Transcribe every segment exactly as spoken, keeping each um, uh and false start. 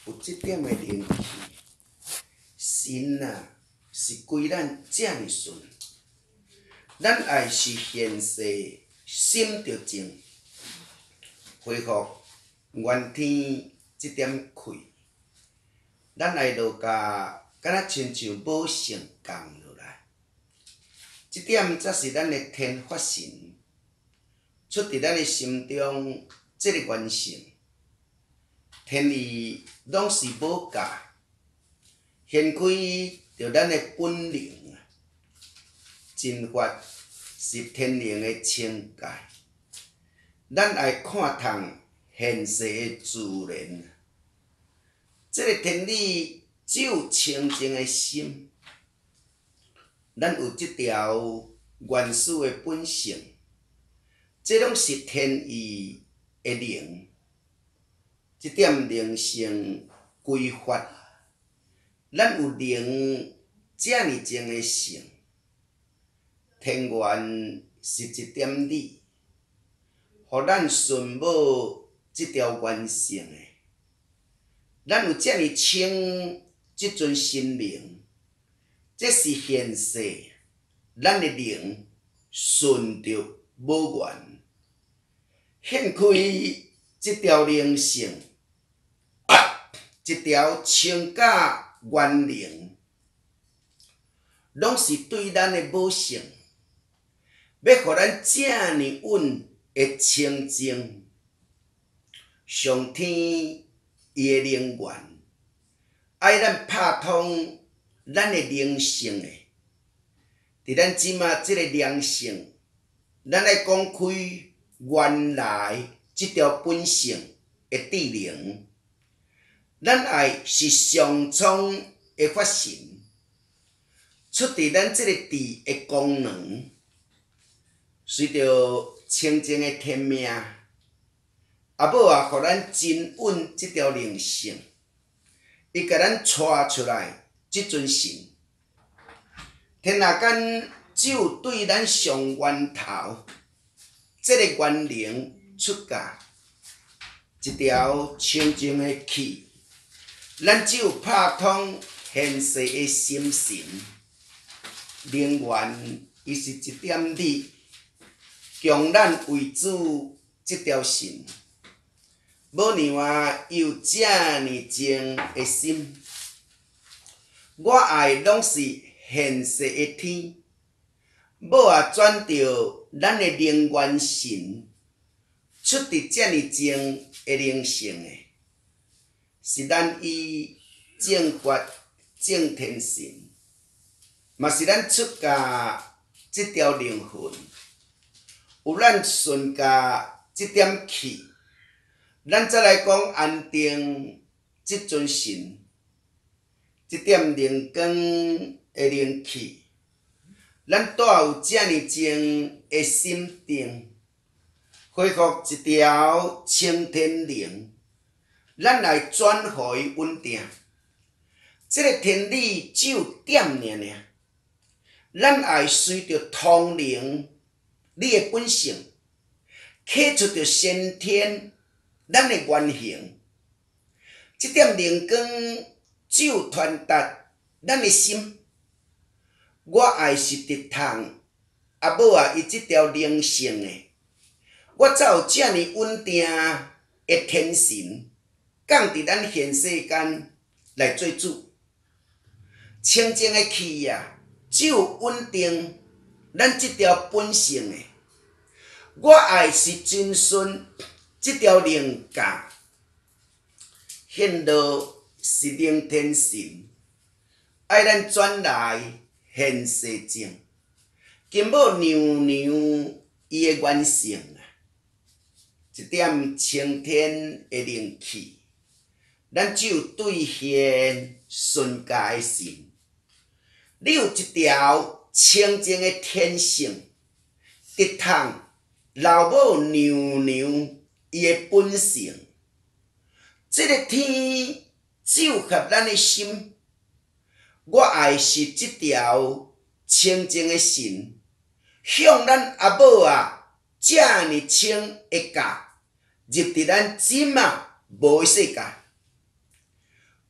有即点诶灵气，神啊是归咱遮尔顺，咱爱是现世心着静，恢复原天即点气，咱爱落甲敢若亲像无成降落来，即点才是咱诶天发神，出伫咱诶心中即个原性。天意拢是无价，显开着咱的本灵啊！真法是天灵的清界，咱爱看透现世的自然。这个天理只有清净的心，咱有这条原始的本性，这拢是天意的灵。这点灵性规法，咱有灵遮尔静的性，天元是一点理，互咱顺无这条原性的。咱有遮尔清即阵心灵，这是现世咱的灵顺着无缘，显开这条灵性。一条清假原灵，拢是对咱的母性，要互咱遮尔稳的清净。上天伊的灵源，爱咱拍通咱的灵性的，伫咱即马即个灵性，咱来讲开原来即条本性的智灵。咱爱是上苍的法神，出伫咱即个智的功能，随着清净的天命，阿母啊，互咱真稳即条灵性，伊甲咱带出来即阵神。天下间只有对咱上源头，即个原灵出家，一条清净的气。咱只有拍通现世的心神，灵源伊是一点理，强咱为主这条神，无让啊伊有遮尔静的心。我爱拢是现世的天，要啊转着咱的灵源神，出伫遮尔静的灵性的。是咱以正法正天神，嘛是咱出家这条灵魂，有咱顺家这点气，咱再来讲安定这尊神，这点灵光的灵气，咱带有遮尔静的心定，恢复一条清天灵。咱来转互伊稳定，这个天理只有点尔尔。咱爱随着通灵，你的本性，刻出着先天咱的原形。这点灵光只有传达咱的心。我爱是直通阿母啊，伊这条灵性的，我才有遮尔稳定的天神。降伫咱现世间来做主，清净的气啊，只有稳定咱这条本性的。我爱是遵循这条灵教，显露是灵天神，爱咱转来现世境，根要娘娘伊的原性啊，一点青天的灵气。咱只有兑现顺家的神，你有一条清净的天性，直通老母娘娘伊的本性。这个天只有合咱的心，我爱是这条清净的神，向咱阿母啊，遮尔清的教入伫咱即嘛无的世界。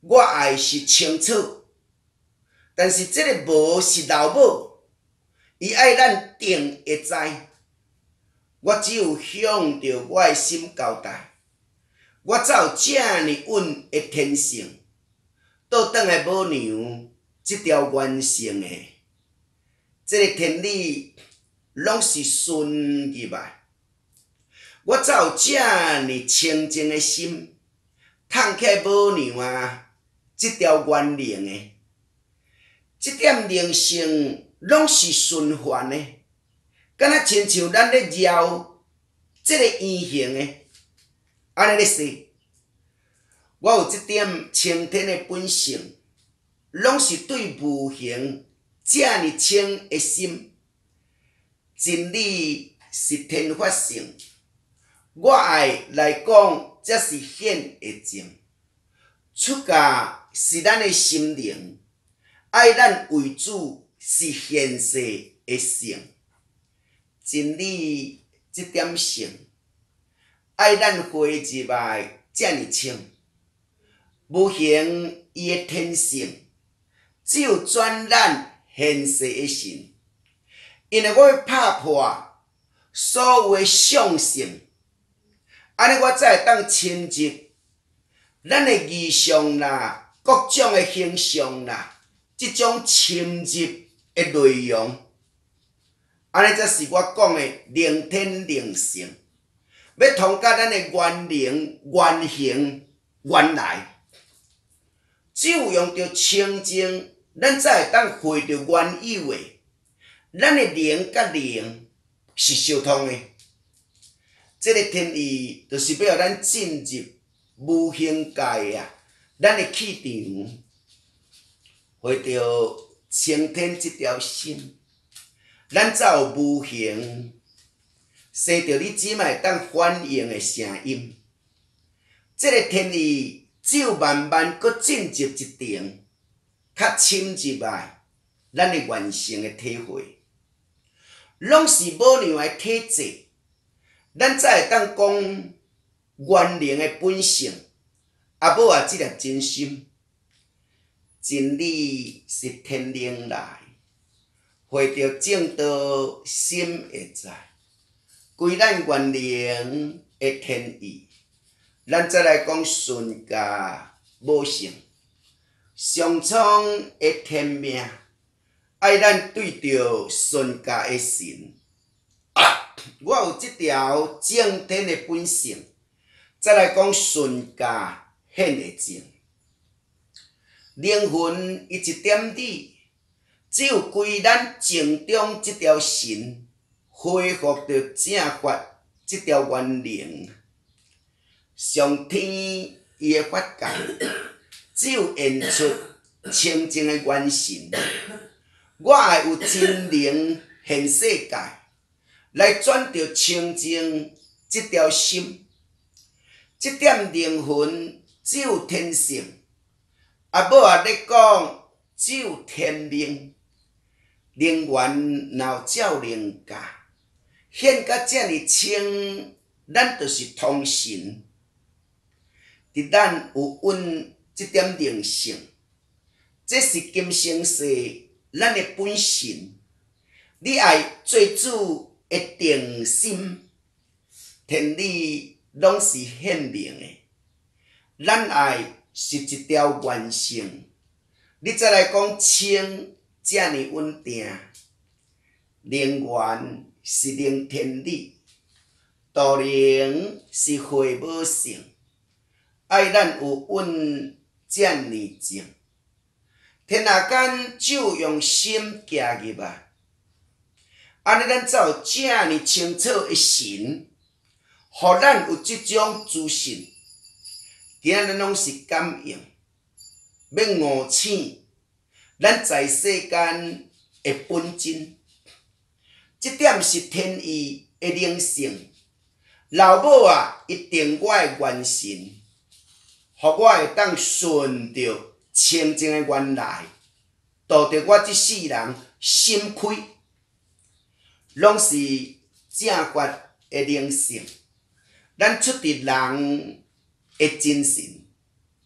我爱是青草，但是即个无是老母，伊爱咱定会知。我只有向着我的心交代，我才有遮尔稳的天性，倒转来母娘即条原性的，即个天理拢是顺入来。我才有遮尔清净的心，通起母娘啊，即条原灵的，即点灵性拢是循环的。敢若亲像咱咧绕即个圆形的，安尼咧说，我有即点青天的本性，拢是对无形遮尔清的心。真理是天发性，我爱来讲，则是显会证。出家是咱的心灵，爱咱为主是现世的性。真理即点性，爱咱回入来遮尔清。无形伊的天性，只有转咱现世的神。因为我要拍破所有的相性，安尼我才会当亲入咱的仪象啦、各种的形象啦，即种深入的内容。安尼才是我讲的灵天灵性，要通甲咱的原灵、原形、原来。只有用着清净，咱才会当会着原有的。咱的灵甲灵是相通的。这个天意就是要咱进入无形界啊，咱的气场，会着青天这条心。咱才有无形，生着你即摆当反应的声音。这个天意只有慢慢搁进入一定，较深入来，咱的原性的体会，拢是母娘的体质，咱才会当讲原灵的本性。阿母啊，即粒真心，真理是天灵来。会着正道心会在，归咱原灵的天意。咱再来讲顺家母性，上苍的天命，爱咱对着顺家的神。啊、我有即条正天的本性，再来讲顺家显会证。灵魂伊一点理。只有归咱正中即条神，恢复着正法即条原灵。上天伊的法界，只有现出清净的原神。我会有真灵现世界，来转着清净即条心。即点灵魂只有天性，阿母啊咧讲只有天命。灵源若有照灵家，显甲遮尔清，咱就是通神。伫咱有稳即点灵性，这是今生世咱的本性。你爱做主的定心，天理拢是显明的。咱爱是一条原性，你再来讲清。遮尔稳定，灵源是灵天理，道灵是会母性，爱咱有稳遮尔静。天下间只有用心行入来，安尼咱才有遮尔清楚的神，互咱有即种资讯。今仔咱拢是感应，要悟醒。咱在世间的本真，这点是天意的灵性。老母啊，一定我的元神，互我会当顺着清净的原来，度着我这世人心开，拢是正法的灵性。咱出伫人的精神，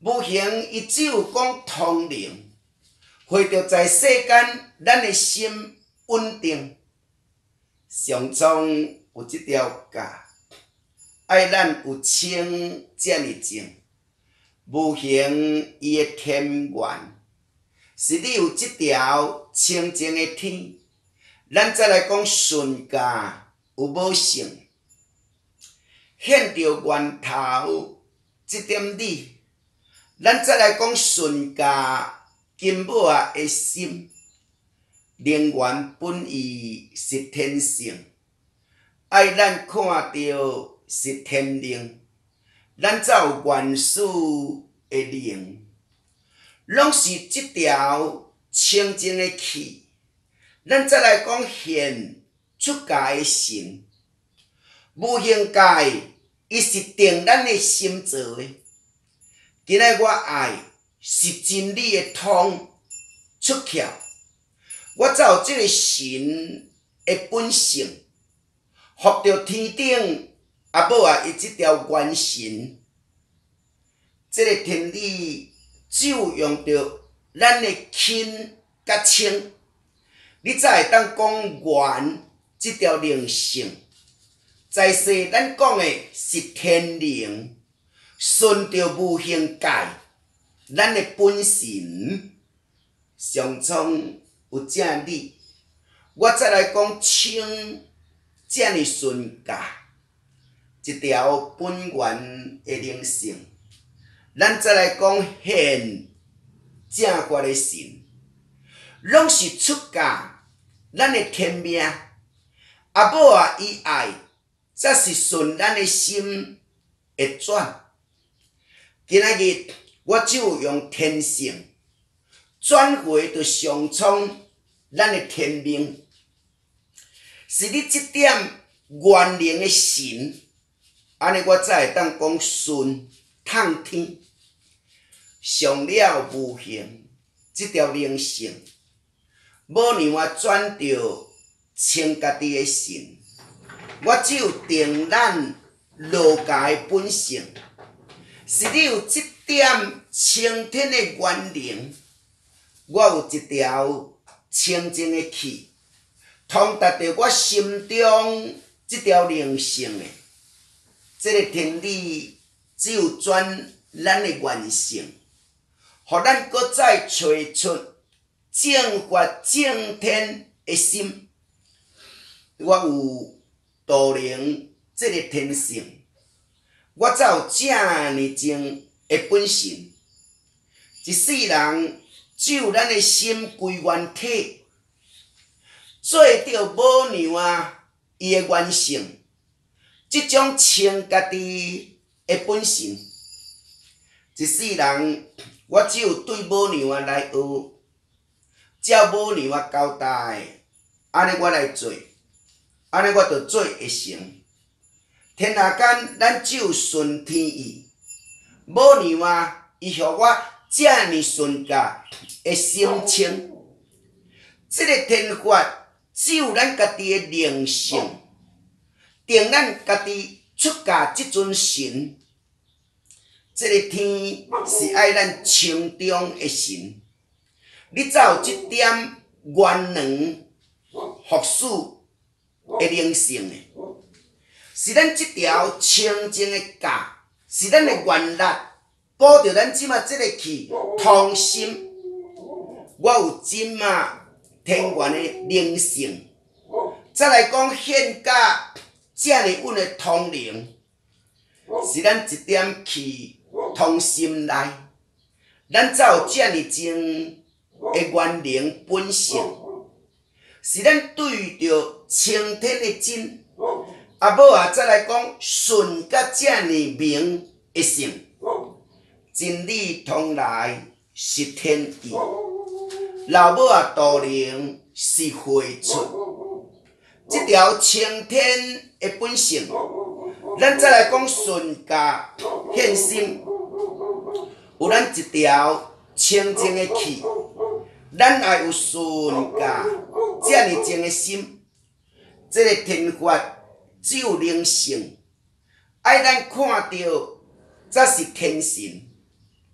无形伊只有讲通灵，会着在世间咱的心稳定。上苍有即条教，爱咱有清才尔静。无形伊的天元，是你有即条清净的天，咱再来讲顺家有无性，显着源头即点理，咱再来讲顺家根本啊的心，灵源本意是天性，爱咱看到是天灵。咱才有原始的灵，拢是即条清净的气。咱再来讲现出家的神，无形界伊是定咱的心做的。今仔我爱是真理的通出窍，我才有即个神的本性，服着天顶。啊，无啊，伊即条元神，即个天理只有用着咱的亲甲清，你才会当讲元即条灵性。在世咱讲的是天灵，顺着无形界，咱的本神上苍有正理。我再来讲清，遮尔顺家。一条本源的灵性，咱再来讲现正觉的神，拢是出家咱的天命。啊，无啊，伊爱则是顺咱的心会转。今仔日我只有用天性转回着上苍咱的天命，是你即点元灵的神。安尼我才会当讲顺通天，上了无形即条灵性，无让我转着清家己的神。我只有定咱儒家的本性，是你有即点青天的元灵，我有一条清净的气，通达着我心中即条灵性的。这个天理只有转咱的元性，互咱搁再找出正法正天的心。我有道灵这个天性，我才有这呢种的本性。一世人只有咱的心归元体，做着无让啊伊的元性。即种清家己的本性，一世人我只有对母娘啊来学，照母娘啊交代，安尼我来做，安尼我就做会成。天下间咱只有顺天意，母娘啊，伊互我遮尔顺家的心情，即个天法只有咱家己的灵性。定咱家己出家即尊神，即个天是爱咱心中的神，你才有即点元能服侍的灵性的，是咱即条清净的教，是咱的元力，保着咱即马即个气通心。我有即马天元的灵性，再来讲现价。遮尔稳的通灵，是咱一点气通心内，咱才有遮尔种的元灵本性，是咱对着青天的真，啊无啊再来讲顺甲遮尔明的性，真理通来是天意，老母啊道灵是会出。即条青天的本性，咱再来讲顺家现心，有咱一条清净的气，咱也有顺家遮尔静的心。这个天法只有灵性，爱咱看到才是天神。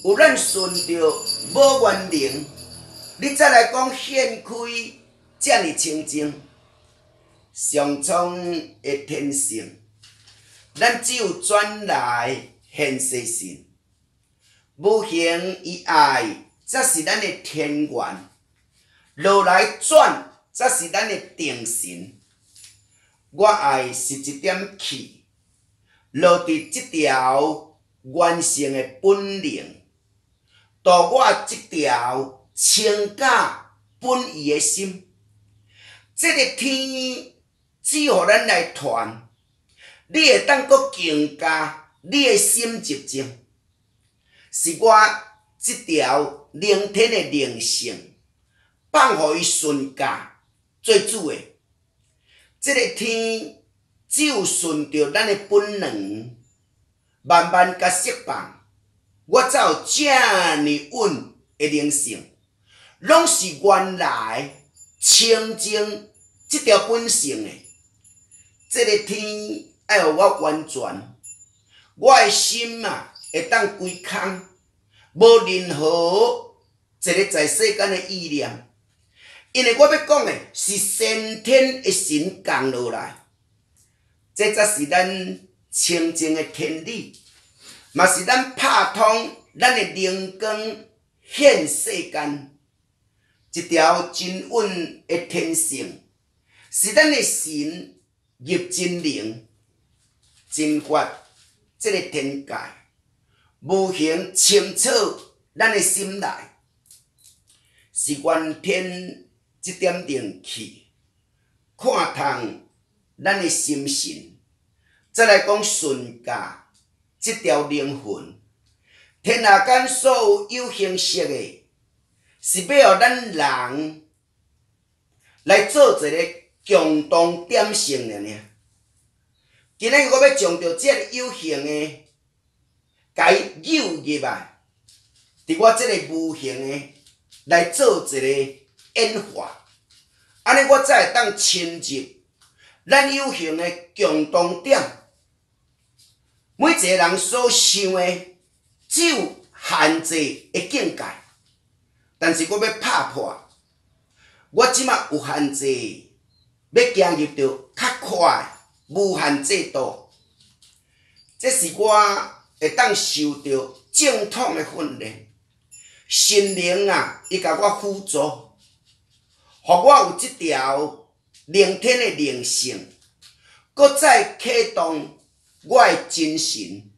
有咱顺着无原灵，你再来讲现开遮尔清净，上苍的天性，咱只有转来现世性。无形以爱，才是咱的天缘；落来转，才是咱的定神。我爱是一点气，落伫即条原性的本灵，度我即条清假本意的心。这个天只互咱来传，你会当搁更加你的心入静，是我即条灵天的灵性，放互伊顺驾做主的。这个天只有顺着咱的本能，慢慢甲释放，我才有遮尔稳的灵性，拢是原来清净这条本性的。这个天爱互我完全，我的心啊会当归空，无任何一个在世间的意念。因为我要讲的是先天的神降落来，这才是咱清净的天理，嘛是咱拍通咱的灵光现世间，一条真稳的天性，是咱的神入真灵、真法这个天界，无形清楚咱的心内，是原天。这点灵气，看透咱的心神，再来讲顺驾这条灵魂。天下间所有有形色的，是要互咱人来做一个共同点性了呢。今仔日我要将着这个有形的，甲伊诱入来，伫我这个无形的来做一个演化。安尼我才会当深入咱有形的共同点。每一个人所想的只有限制的境界，但是我要拍破，我即马有限制，要行入到较快无限制度。这是我会当受到正统的训练，心灵啊，伊甲我辅助。互我有即条灵天的灵性，搁再启动我的精神，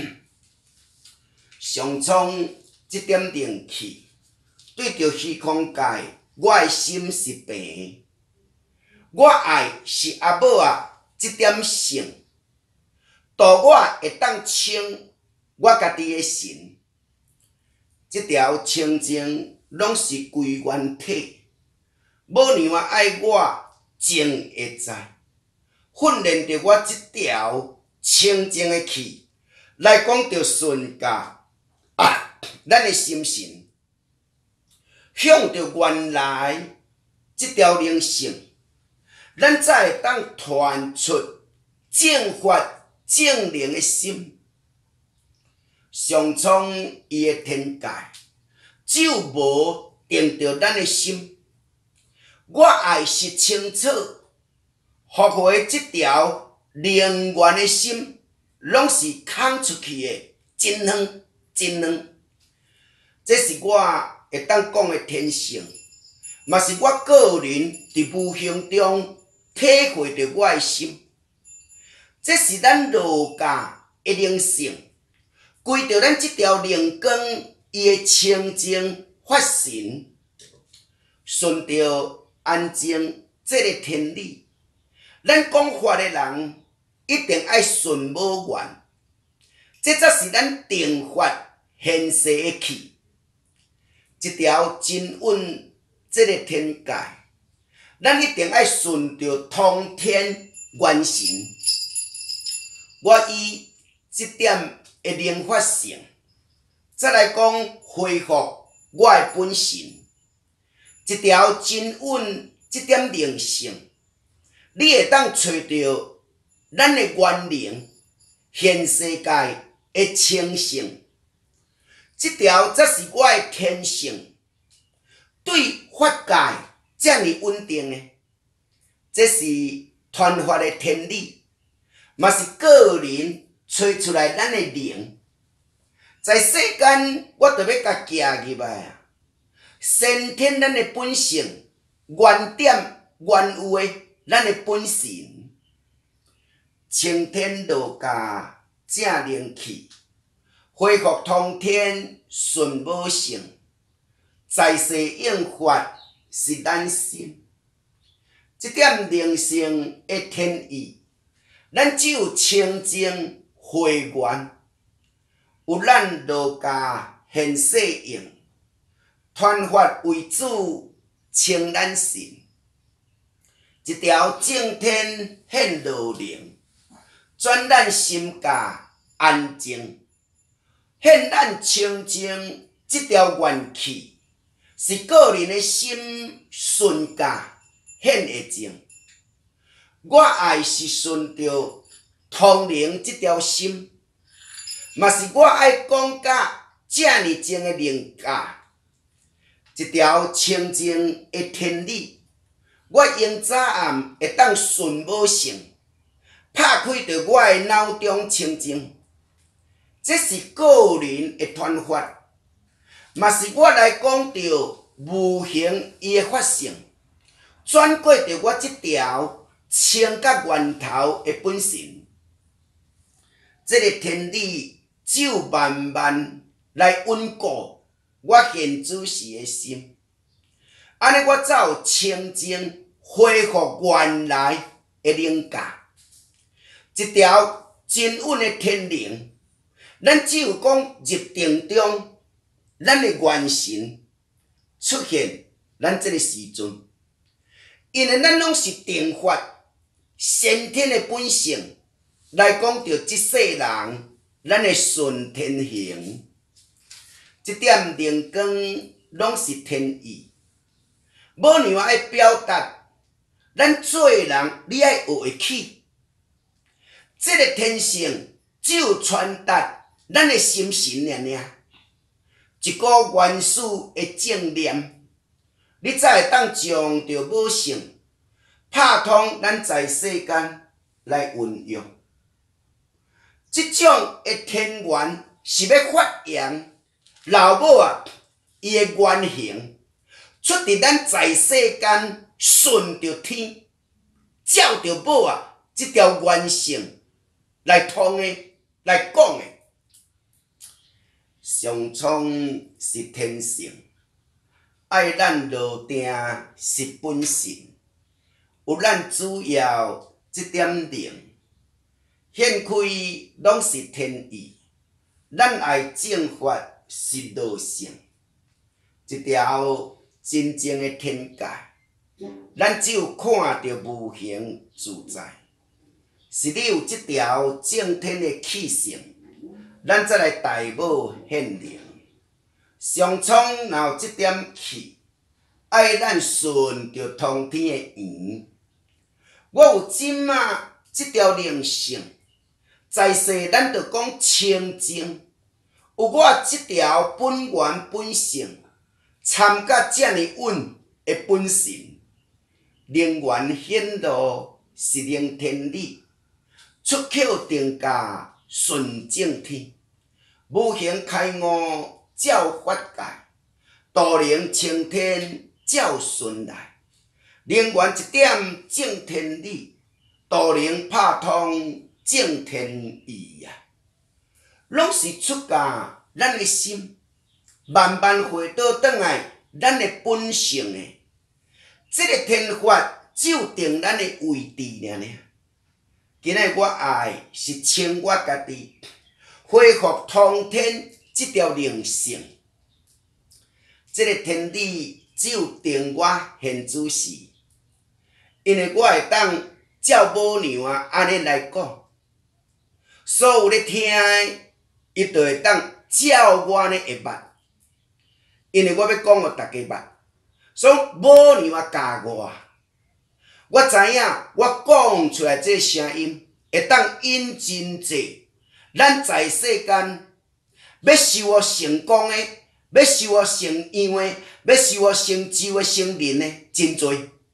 上苍即点灵气，对着虚空界，我的心是平。我爱是阿母啊，即点性，度我会当清我家己的神，即条清净拢是归原体。无让爱我静会知，训练着我即条清净的气，来讲着顺驾啊，咱的心神，向着原来即条灵性，咱才会当传出正法正灵的心。上苍伊的天界，只有无定着咱的心。我爱是清楚，互互的即条灵源的心，拢是空出去的，真远真远。这是我会当讲的天性，嘛是我个人伫无形中体会着我的心。这是咱儒家的灵性，归着咱即条灵光伊的清净法神，顺着。安静这个天理，咱讲法的人一定爱顺无缘，这才是咱定法现世的气。一条真稳这个天界，咱一定爱顺着通天元神。我以这点的灵法性，再来讲恢复我的本性。一条真稳，这点灵性，你会当找到咱的原灵，现世界的清性。 这条则是我的天性，对法界这么稳定的，这是传法的天理，嘛是个人吹出来咱的灵。在世间，我着要甲行入来啊，先天咱的本性，原点原有的咱的本性，青天落家正灵气，恢复通天顺无性，在世应法是咱心。这点灵性的天意，咱只有清净慧源。有咱道家现世用，传法为主，清咱心。一条正天显道灵，转咱心家安静，显咱清净。这条元气是个人的心顺家显会静。我爱是顺着通灵这条心。嘛是我爱讲甲这么静的灵价，一条清净的天理，我用早暗会当顺无性，拍开着我的脑中清净。这是个人的传法，嘛是我来讲着无形伊的法性，转过着我这条清甲源头的本性。这个天理。只有慢慢来稳固我现主时的心，安尼我才有清净恢复原来的灵价，一条真稳的天灵。咱只有讲入定中，咱的元神出现咱这个时阵，因为咱拢是定法先天的本性来讲着这世人。咱的顺天行，这点灵光拢是天意，无另外爱表达，咱做人你爱学会起。这个天性只有传达咱的心神尔尔，一个元素的正念，你才会当将着无性拍通咱在世间来运用。这种的天元是要发扬老母啊，伊的原形出伫咱在世间顺着天，照着母啊，这条原性来通的来讲的。上苍是天性，爱咱落定是本性，有咱主要这点灵。显开拢是天意，咱爱正法是道性，一条真正的天界。咱只有看到无形自在，是你有这条正天的气性，咱才来大母显灵。上苍若有这点气，爱咱顺着通天的圆。我有即仔这条灵性。在世，咱着讲清净，有我这条本源本性，参甲这么稳的本性，灵源显露是灵天理，出口定价顺正天，无形开悟照法界，道灵青天照顺来，灵源一点正天理，道灵拍通。正天意啊，拢是出家咱的心，慢慢回倒转来咱的本性的。这个天法只有定咱的位置尔尔。今日我爱是清我家己，恢复通天这条灵性。这个天理只有定我现主时，因为我会当照母娘啊安尼来讲。所有咧听的，伊就会当照我呢会捌，因为我要讲互大家捌，所以母娘啊教我，我知影我讲出来这声音会当引真济咱在世间要受我成功的，要受我成样的，要受我成就的成人的，真多。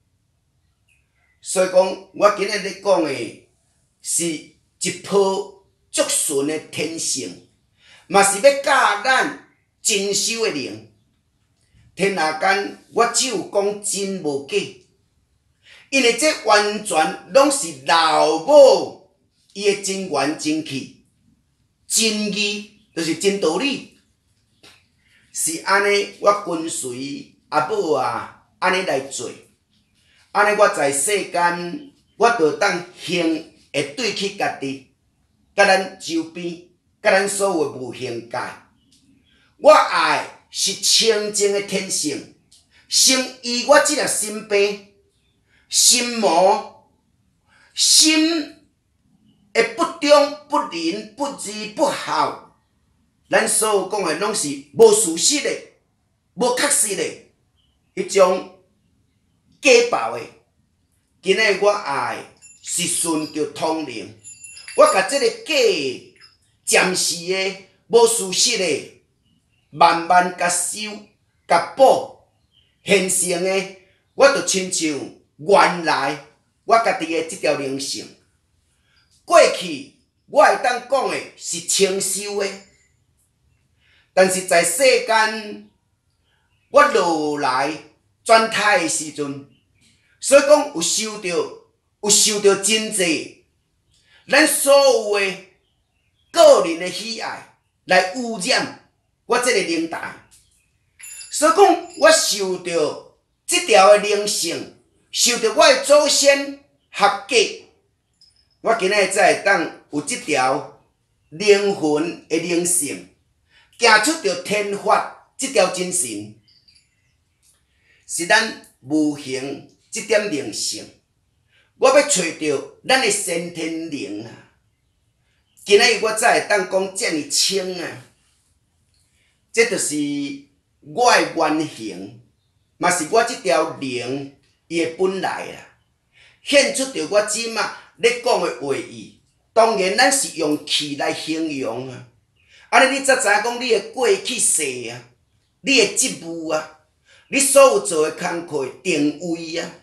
所以讲，我今日咧讲的是一棵足纯的天性，嘛是要教咱真修的灵。天下间，我只有讲真无假，因为这完全拢是老母伊的真言真气、真义，就是真道理。是安尼，我跟随阿母啊，安尼来做。安尼我在世间，我着当行会对起家己，甲咱周边，甲咱所有无形界。我爱是清净的天性，生依我即粒心病、心魔、心会不忠、不仁、不义、不孝。咱所有讲的拢是无事实的、无确实的，迄种。假报的，今日我爱是顺着通灵，我甲即个假暂时的、无事实的，慢慢甲修、甲补，现成的，我就亲像原来我家己的即条灵性。过去我会当讲的是清修的，但是在世间，我落来转胎的时阵。所以讲有受到，有受到真济，咱所有的个人的喜爱来污染我这个灵台。所以讲我受到这条的灵性，受到我的祖先合格，我今日才会当有这条灵魂的灵性，行出着天法这条精神，是咱无形。这点灵性，我要找到咱的先天灵啊！今仔日我才会当讲遮尔清啊，这就是我的原形，嘛是我这条灵伊的本来啊，显出着我即马咧讲的话语。当然，咱是用气来形容啊。安尼你才知影讲你的过去世啊，你的职务啊，你所有做的工课定位啊。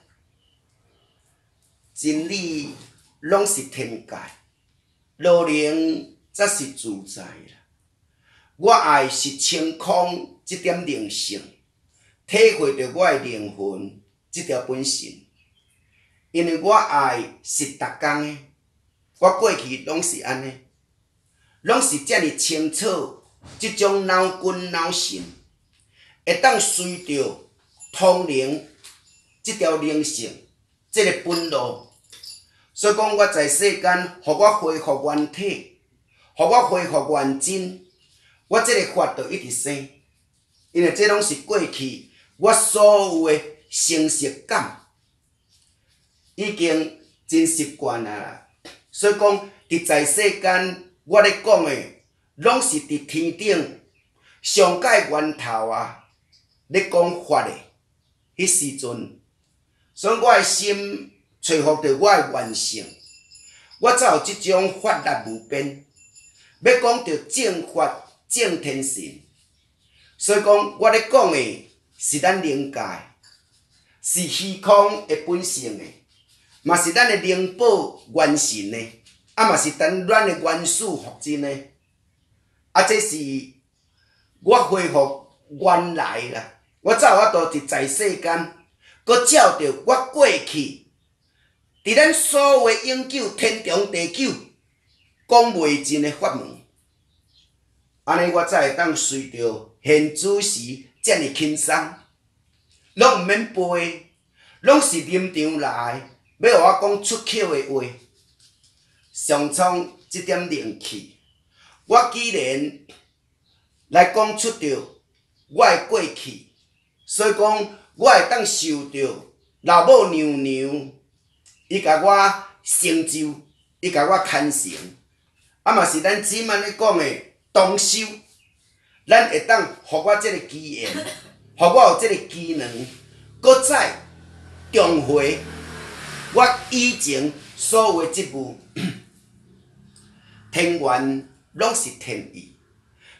真理拢是天界，路灵则是自在啦。我爱是清空这点灵性，体会着我的灵魂这条本性。因为我爱是逐工的，我过去拢是安尼，拢是遮尔清楚这种脑筋脑神，会当随着通灵这条灵性，这个本路。所以讲，我在世间，互我恢复原体，互我恢复原真，我这个法就一直生，因为这拢是过去我所有的成熟感，已经真习惯啊啦。所以讲，伫在世间，我咧讲的，拢是伫天顶上界源头啊，咧讲法的迄时阵，所以我的心。揣服着我的原性，我才有即种法力无边。要讲着正法正天性，所以讲我咧讲的是咱灵界，是虚空的本性的，嘛是咱的灵宝元神的，啊嘛是咱咱的元素复真的。啊，这是我恢复原来啦，我才有法度伫在世间，搁照着我过去。伫咱所有的永久天长地久讲袂尽的法门，安尼我才会当随着现主时遮尔轻松，拢毋免背，拢是临场来，要互我讲出口的话，上创这点灵气，我既然来讲出着我的过去，所以讲我会当受着老母娘娘。伊甲我成就，伊甲我牵成，啊嘛是咱即满咧讲的同修，咱会当互我即个机缘，互我有即个机能，搁再重回我以前所有的职务。天缘拢是天意，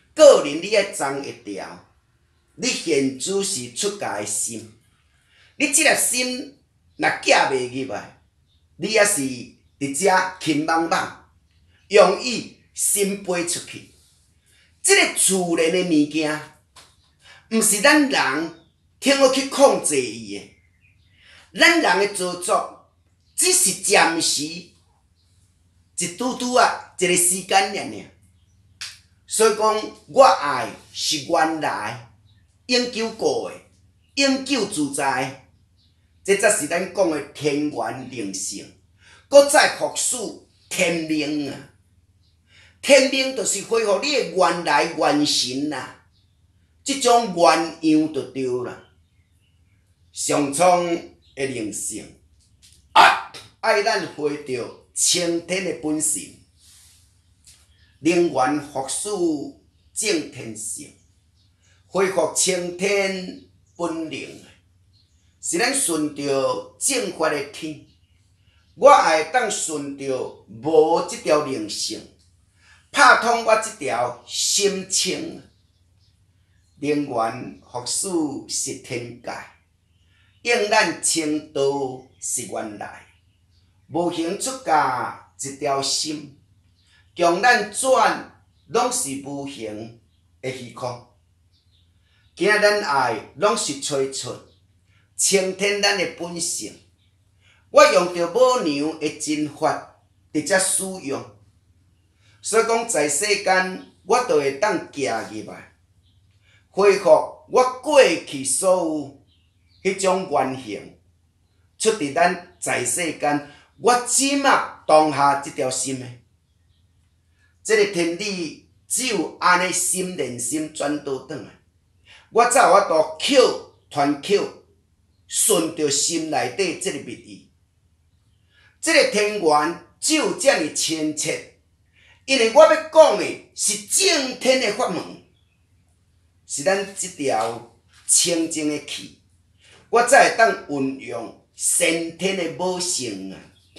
个人你爱装会条，你现主是出家的心。你即粒心若寄袂入来，你也是伫遮轻茫茫，容易心飞出去。即、这个自然的物件，毋是咱人通好去控制伊的。咱人的造作，只是暂时，一拄拄啊一个时间尔尔。所以讲，我爱是原来永久过的，永久自在。这才是咱讲的天原灵性，搁再复属天命啊！天命就是恢复你的原来原神啊，即种原样就对啦。上苍的灵性啊，爱咱回到青天的本性，灵源复属正天性，恢复青天本灵。是咱顺着正法的天，我爱当顺着无即条灵性，拍通我即条心清。灵源复属是天界，应咱清道是原来，无形出家一条心，强咱转拢是无形的虚空。今仔咱爱拢是找出青天咱的本性，我用着母娘的真法伫遮使用，所以讲在世间我就会当行入来，恢复我过去所有迄种原形，出伫咱在世间我即马当下即条心的，即、这个天理只有安尼心连心转倒转来，我才有法度扣传扣。顺着心内底即个密意，即、这个天元只有遮尔清澈，因为我要讲的是正天的法门，是咱即条清净的气，我才会当运用先天的母性啊。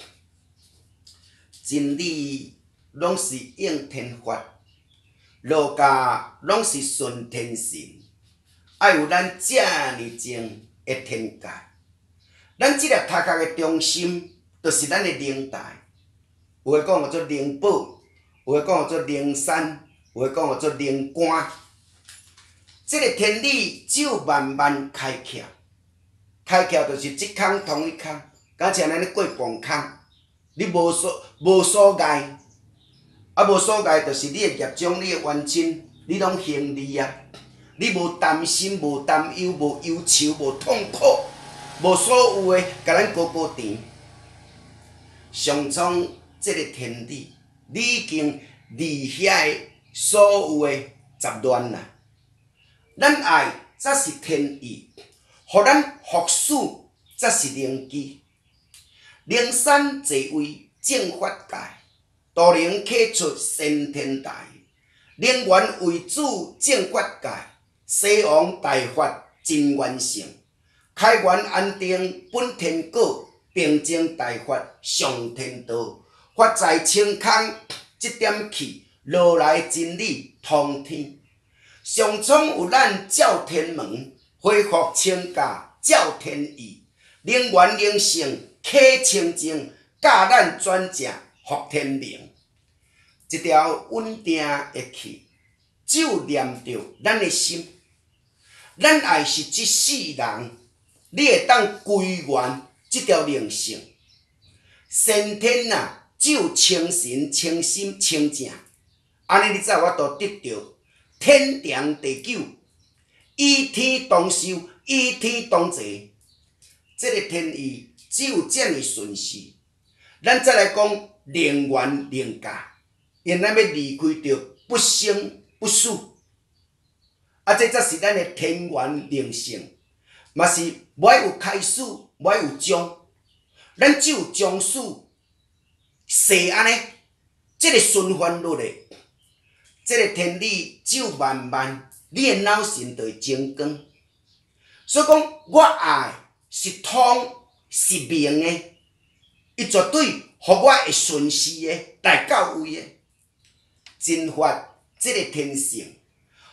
真理拢是应天法，儒家拢是顺天性，爱有咱遮尔精的天界，咱即粒头壳的中心，就是咱的灵台。有诶讲叫做灵宝，有诶讲叫做灵山，有诶讲叫做灵官。即、这个天理只有慢慢开窍，开窍就是即空同迄空，敢像咱咧过磅空，你无所无所碍，啊无所碍就是你的业障、你的冤亲，你拢行利啊。你无担心，无担忧，无忧愁，无痛苦，无所有诶，甲咱高高甜。上苍即个天理，你已经离遐诶所有诶杂乱啦。咱爱才是天意，互咱复属才是灵机。灵山坐位正法界，道灵启出先天台，灵源为主正法界。西王大法真元性，开元安定本天果，平静大法上天道。发在清空这点气，落来真理通天。上苍有咱照天门，恢复清家照天意。灵源灵性启清净，教咱转正复天明。一条稳定的气，只有念着咱的心。咱爱是即世人，你会当归元即条灵性。先天啊，只有清神、清心、清正，安尼你才有法度得到天长地久，与天同寿，与天同坐。这个天意只有这样顺序，咱再来讲灵源灵家，因咱要离开着不生不死。啊，这才是咱的天元灵性，嘛是无爱有开始，无爱有终，咱只有终始，是安尼，这个循环落来，这个天理只有慢慢，你的脑神就会精光。所以讲，我爱是通是明的，伊绝对互我会顺势的来到位的，真法这个天性。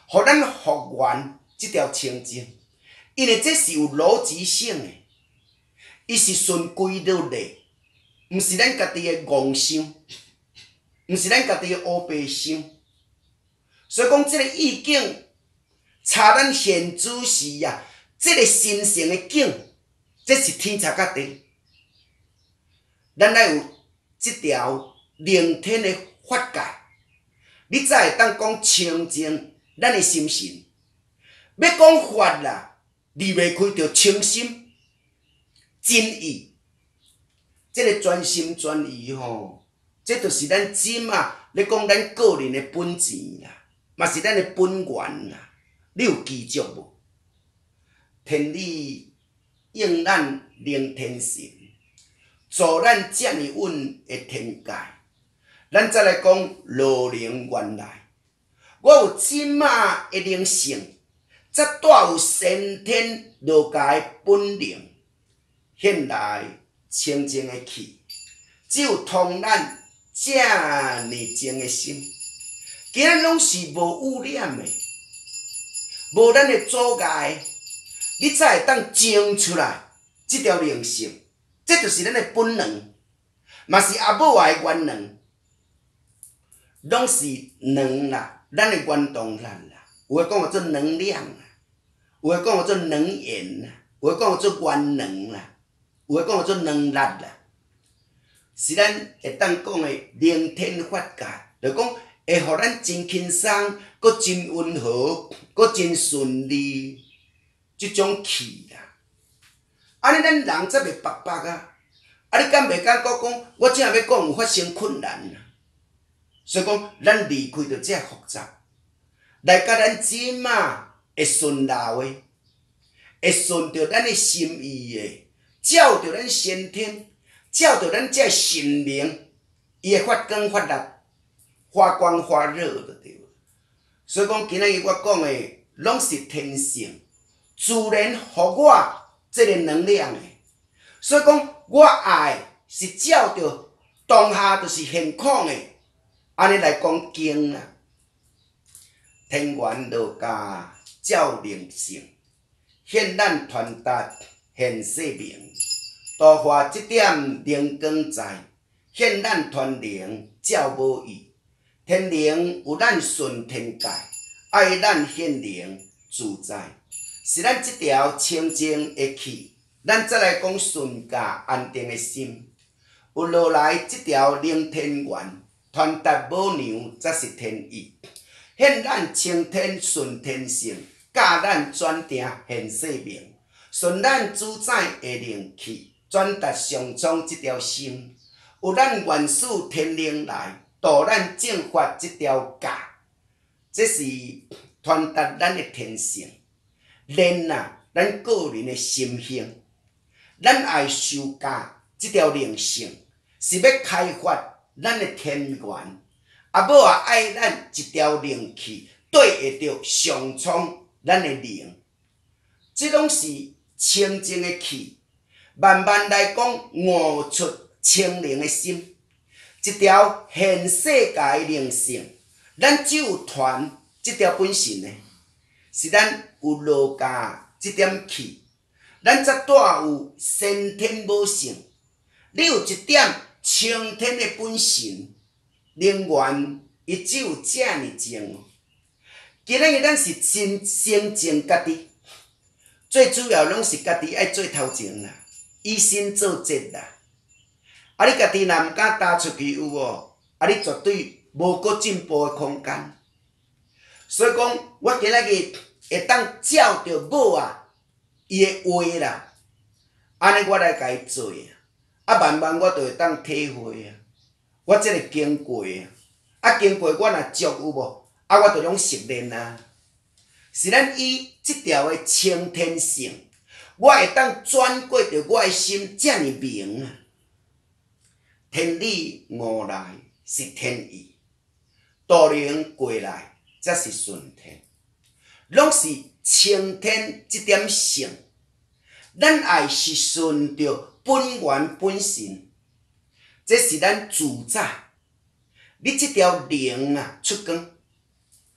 互咱复原即条清净，因为这是有逻辑性的，伊是顺规律的，毋是咱家己的妄想，毋是咱家己的乌白想。所以讲，即个意境，差咱现主时啊，即个神圣的境，这是天差甲地。咱要有即条灵天的法界，你才会当讲清净咱的心神。要讲法啦，离袂开着清心、真意。即个专心专意吼，这就是咱即马咧讲咱个人的本钱啦，嘛是咱的本源啦。你有记住无？天理应咱灵天神，助咱遮尔稳的天界。咱再来讲罗灵原来，我有即马的灵性，则带有先天罗界的本灵，现来清净的气，只有通咱遮尔净的心，今仔拢是无污染的，无咱的阻碍，你才会当种出来即条灵性，这就是咱的本能，嘛是阿母的原能，拢是能啦，咱的原动力啦，有诶讲做能量啦，有诶讲做能源啦，有诶讲做原能啦，有诶讲做能力啦，是咱会当讲的灵天法界，就讲会互咱真轻松，搁真温和，搁真顺利，即种气啦。安尼咱人则袂白白啊！啊，你敢袂感觉讲，我正要讲有发生困难啊？所以讲，咱离开着这复杂，来甲咱即马会顺流的，会顺着咱的心意的，照着咱先天，照着咱这心灵，伊会发光发热，发光发热就对了。所以讲，今仔日我讲的拢是天性，自然互我这个能量的。所以讲，我爱是照着当下就是现况的。安尼来讲经啊，天元落家照灵性，现咱传达现世明，度化即点灵光在，现咱传灵照无异。天灵有咱顺天界，爱咱现灵自在，是咱即条清净的气，咱再来讲顺家安定的心，有落来即条灵天元。传达无娘则是天意，现咱青天顺天性，教咱转定现世明，顺咱主宰的灵气，转达上苍即条心，有咱元始天灵来度咱正法即条教，这是传达咱的天性，练啊咱个人的心性，咱爱修教即条灵性，是要开发。咱的天元，啊，母也爱咱一条灵气，对会着上苍咱的灵，即拢是清净的气。慢慢来讲，悟出清灵的心，一条现世界的灵性，咱只有传即条本性的，是咱有落家即点气，咱则带有先天母性。你有一点。青天的本性，灵源伊只有遮尔净。今仔日咱是真先净家己，最主要拢是家己爱做头前啦，以身作则啦。啊，你家己若毋敢踏出去有无？啊，你绝对无阁进步的空间。所以讲，我今仔日会当照着母啊伊的话啦，安尼我来甲伊做啊。啊，慢慢我就会当体会啊，我即个经过啊，啊经过我若足有无？啊，我就拢熟练啊。是咱以即条的清天性，我会当转过着我的心，遮尔明啊。天理悟来是天意，道灵过来则是顺天，拢是清天即点性。咱爱是顺着。本源本性，这是咱自在。你这条灵啊出光，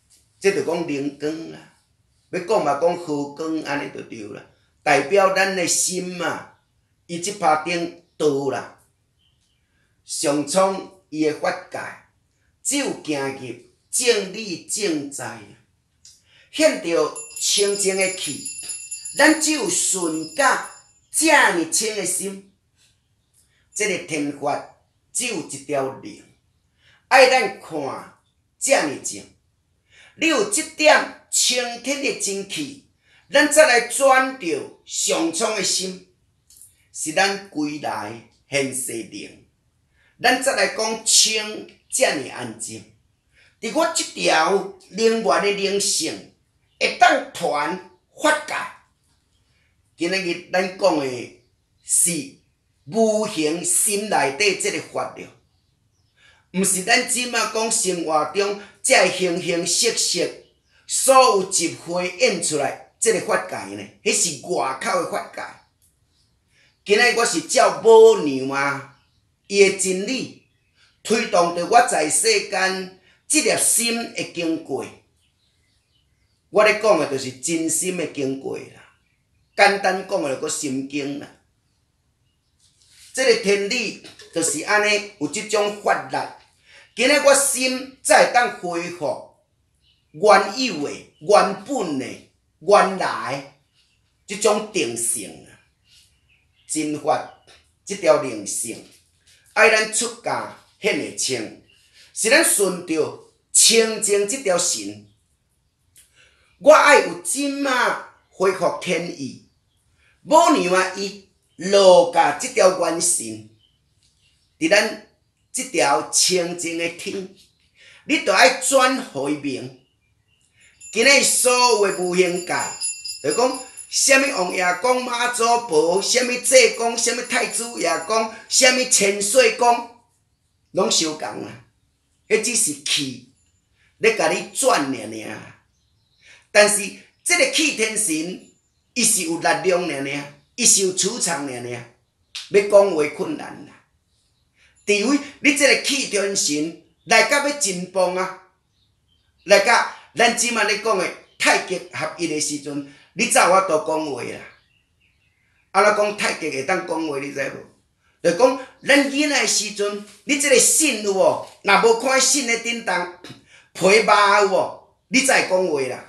这就讲灵光啦。要讲嘛，讲好光安尼就对啦，代表咱的心嘛，伊即拍顶道啦。上苍伊的法界，只有行入正理正在，现着清净的气，咱只有顺甲遮尔清的心，这个天法只有一条灵，爱咱看遮尔净。你有即点清天的真气，咱再来转着上苍的心，是咱归来现世灵。咱再来讲清遮尔安静，伫我即条灵源的灵性，会当传法界。今仔日咱讲的是无形心内底即个法律，毋是咱即马讲生活中即个形形色色所有集会演出来即个法界呢？迄是外口的法界。今仔日我是照母娘啊，伊的真理推动着我在世间即粒心的经过。我咧讲的就是真心的经过啦。简单讲的，就个心经啦。即个天理就是安尼，有即种法力。今仔我心才会当恢复原有的、原本的、原来即种定性啊，真法即条灵性，爱咱出家显会清，是咱顺着清净即条神。我爱有即马恢复天意，母娘啊，伊落甲即条元神，伫咱即条清净的天，你着爱转互伊明。今日所有的无形界，就讲什么王爷公、妈祖婆，什么济公，什么太子爷公，什么千岁公，拢相共啊。迄只是气咧甲你转尔尔。但是即个气天神，伊是有力量尔尔，伊是有磁场尔尔，要讲话困难啦。除非你即个气天神来甲要真棒啊，来甲咱即马咧讲的太极合一的时阵，你才有法度讲话啦。安怎讲太极会当讲话？你知无？就讲咱囡仔的时阵，你即个肾有无？若无看肾的震动，皮麻有无？你才会讲话啦。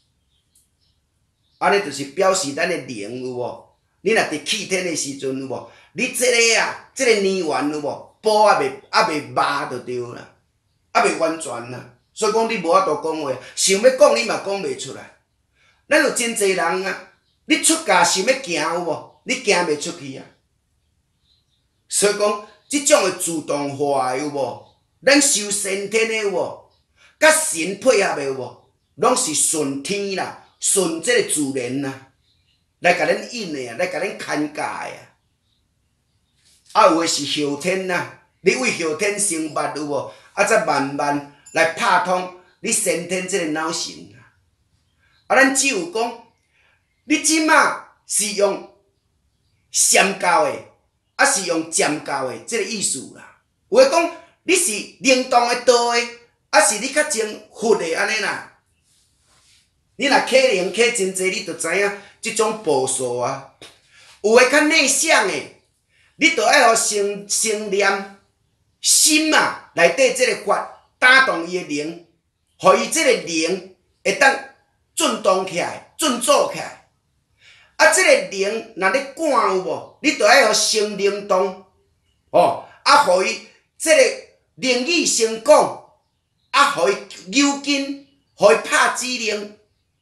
安尼就是表示咱的灵有无？你若伫气天的时阵有无？你即个啊，即个年元有无？波还袂还袂麻就对啦，还袂完全啦。所以讲你无法度讲话，想要讲你嘛讲袂出来。咱有真侪人啊，你出家想要行有无？你行袂出去啊。所以讲，即种的自动化有无？咱修先天的有无？甲神配合的有无？拢是顺天啦，顺即个自然啦，来甲咱引的啊，来甲咱牵教的啊。啊，有诶是后天呐，你为后天生物有无？啊，则慢慢来拍通你先天即个脑神啊。啊，咱只有讲，你即马是用禅教的，啊是用禅教的即个意思啦。有诶讲，你是灵动的道的，啊是你较真佛的安尼啦。你若启灵启真济，你就知影即种步数啊。有诶较内向的。你着爱互心心念心啊内底即个法打动伊的灵，互伊即个灵会当震动起来、振作起来。啊，即个灵若咧赶有无？你着爱互心灵动，哦，啊，互伊即个灵语先讲，啊，互伊扭紧，互伊拍指令。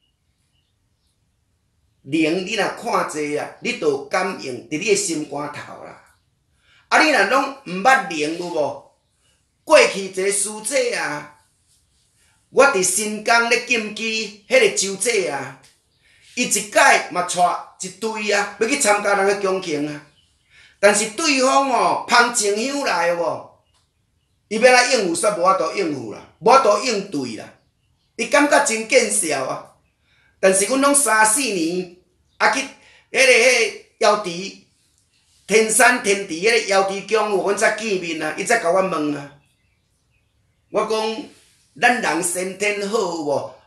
灵你若看济啊，你着有感应伫你的心肝头啦。啊！你若拢毋捌灵有无？过去一个师姐啊，我伫新港咧禁机迄个周姐啊，伊一届嘛带一队啊，要去参加人个恭庆啊。但是对方哦，芳情香来有无？伊要来应付煞无法度应付啦，无法度应对啦。伊感觉真见笑啊。但是阮拢三四年，啊去迄个迄个瑶池。天山天地迄个瑶池宫，阮才见面啊！伊才甲我问啊，我讲咱人先天好有无？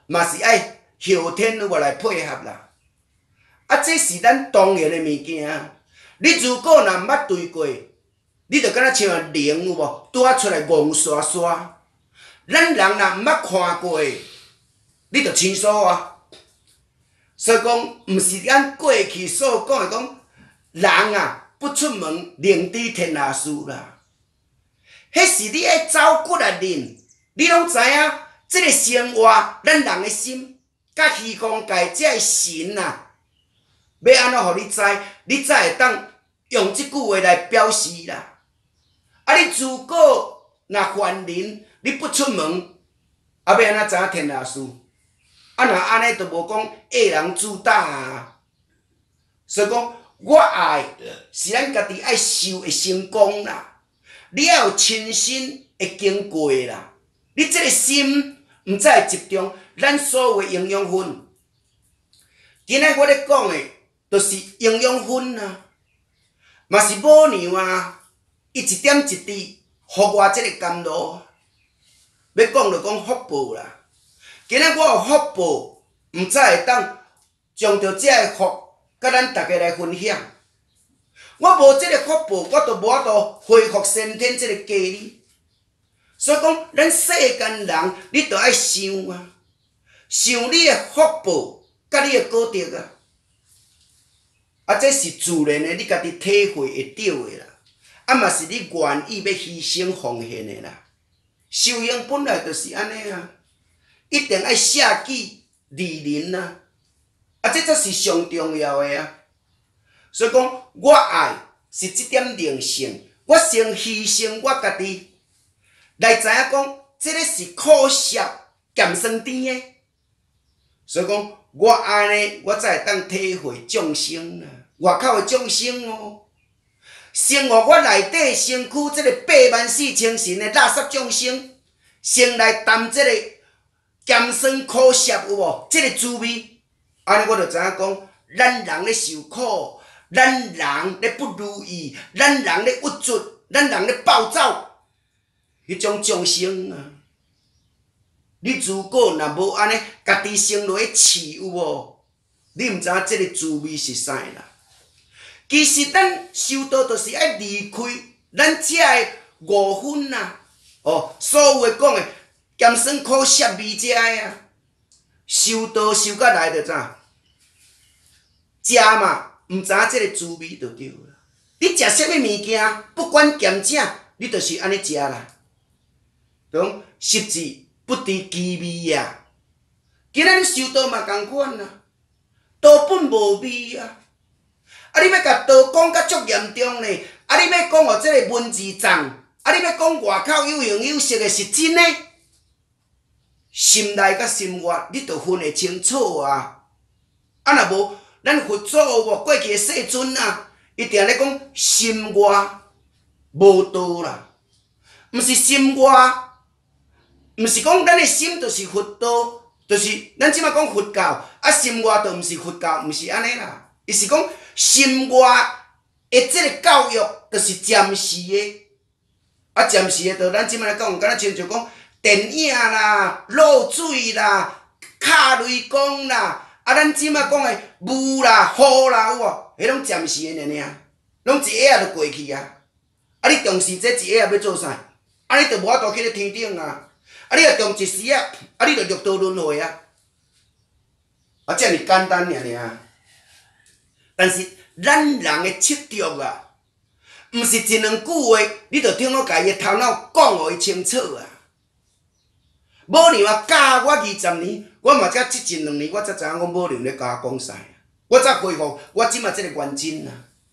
嘛是爱后天有无来配合啦。啊，这是咱当然的物件。你如果若毋捌对过，你着敢若像灵有无？拄啊出来戆刷刷。咱人若毋捌看过，你着清楚啊。所以讲，毋是咱过去所讲的讲，人啊不出门，另知天下事啦。迄是你爱走骨力练，你拢知影，即个生活，咱人的心，甲虚空界这神啊，要安怎互你知？你才会当用即句话来表示啦。啊，你如果若犯人，你不出门，啊，要安怎知影天下事？啊，若安尼，就无讲恶人自打啊。所以讲，我爱是咱家己爱受会成功啦。你要有亲身会经过啦，你这个心毋才会集中咱所有的营养分。今仔我咧讲的，就是营养分啊，嘛是母娘啊，伊一点一滴，互我这个甘露。要讲就讲福报啦，今仔我有福报，毋才会当将着这个福，甲咱大家来分享。我无即个福报，我就无法度恢复先天即个家哩。所以讲，咱世间人，你着爱想啊，想你的福报，甲你的果德啊。啊，这是自然的，你家己体会会到的啦。啊，嘛是你愿意要牺牲奉献的啦。修行本来就是安尼啊，一定爱舍己利人啊。啊，这才是上重要的啊。所以讲，我爱是即点灵性，我先牺牲我家己，来知影讲，即个是苦涩咸酸甜的。所以讲，我安尼，我才会当体会众生啊，外口的众生哦，生活我内底身躯即个八万四千神的垃圾众生，先来担即个咸酸苦涩有无？即个滋味，安尼我就知影讲，咱人咧受苦。咱人咧不如意，咱人咧郁卒，咱人咧暴躁，迄种众生啊！你如果若无安尼，家己生落去饲有无？你毋知影即个滋味是啥啦？其实咱修道就是爱离开咱遮个五分呐，哦，所有诶讲诶咸酸苦涩味遮个啊，修道修到来着怎？食嘛。毋知影即个滋味就对啦。你食啥物物件，不管咸正，你就是安尼食啦。讲食之不知其味啊。今仔日修道嘛共款啦，道本无味啊。啊，你要甲道讲甲足严重呢？啊，你要讲互即个文字藏，啊，你要讲外口有形有色的是真诶，心内甲心外，你着分会清楚啊。啊，若无。咱佛祖有无过去的世尊啊，伊定咧讲心外无道啦，毋是心外，毋是讲咱的心就是佛道，就是咱即马讲佛教，啊心外就毋是佛教，毋是安尼啦。伊是讲心外的即个教育，就是暂时的，啊暂时的，就咱即马来讲，敢若亲像讲电影啦、漏水啦、卡雷公啦。啊，咱即马讲的雾啦、雨啦，有无？迄拢暂时的尔尔，拢一下仔就过去啊。啊，你重视这一下仔要做啥？啊，你就无法度去咧天顶啊。啊，你若重一时啊，啊，你就六道轮回啊。啊，遮尔简单尔尔。但是咱人的执着啊，毋是一两句话，你就听我家己的头脑讲互伊清楚啊。母娘啊，教我二十年。我嘛才即一两年，我才知影我母娘咧甲我讲啥，我才恢复我即马即个原真啊。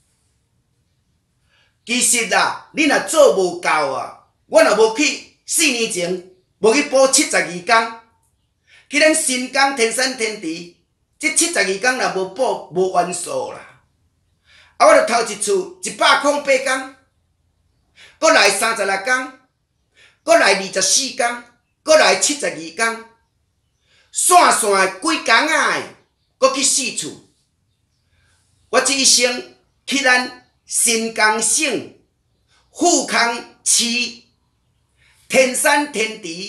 其实啊，你若做无够啊，我若无去四年前无去补七十二天，去咱新港天山天池，即七十二天若无补无完数啦。啊，我着头一厝一百空八天，搁来三十六天，搁来二十四天，搁来七十二天。线线的几工仔，搁去四处。我这一生去咱新港省富康市天山天池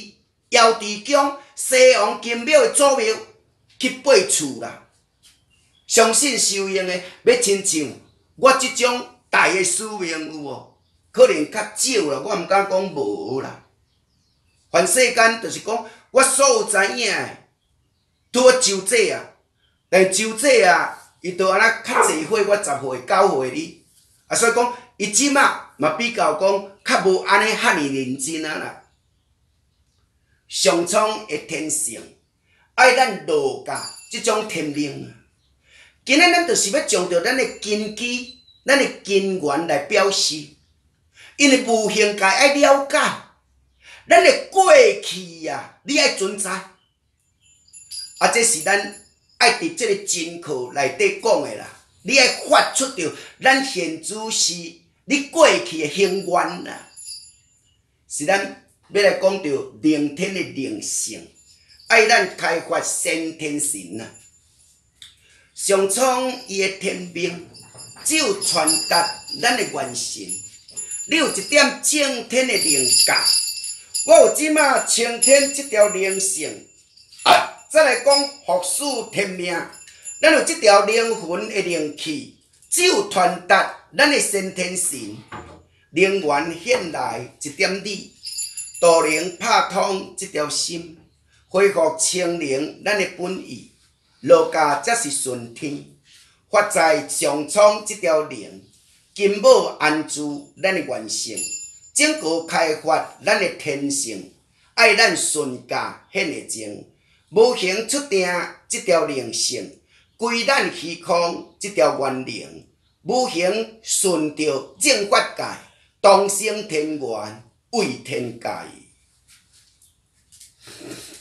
姚池江西王金庙的祖庙去背厝啦。相信受用的要亲像我即种大的使命有无？可能较少啦，我毋敢讲无啦。凡世间就是讲，我所有知影的，拄我周姐啊，但周姐啊，伊就安那较济岁，我十岁九岁哩，啊，所以讲伊即马嘛比较讲较无安尼遐尼认真啊啦。上苍的天性，爱咱儒家即种天命。今仔咱就是要将着咱的根基、咱的根源来表示，因为无形界爱了解，咱的过去啊，你爱存在，啊，这是咱爱伫这个真课内底讲的啦。你爱发出着咱现主是你过去的行愿啦，是咱要来讲着灵天的灵性，爱咱开发先天神啊。上苍伊的天命，只有传达咱的元神。你有一点正天的灵感，我有即马青天这条灵性，啊，再来讲复数天命。咱有这条灵魂的灵气，只有传达咱的先天神，灵源显来一点理，道灵拍通这条心，恢复清灵咱的本意。儒家则是顺天，发在上苍这条灵，金宝安住咱的元性，整个开发咱的天性，爱咱顺家显的情，无形出定这条灵性，归咱虚空这条元灵，无形顺着正法界，当生天元为天界。